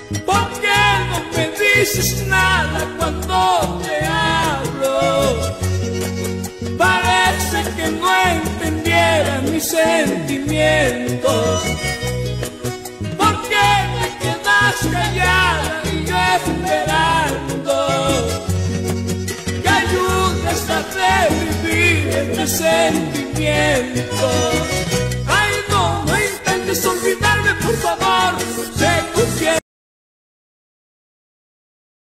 ¿Por qué no me dices nada cuando te hablo? Parece que no entendieras mis sentimientos. ¿Por qué te quedas callada y yo esperando que ayudes a revivir este sentimiento? Ay, no intentes olvidar